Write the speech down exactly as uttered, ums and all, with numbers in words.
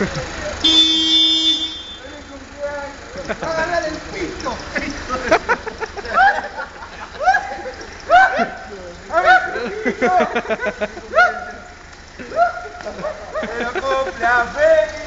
¡Va a ganar el pito! ¡A ver, pito! ¡Pero copla, feliz!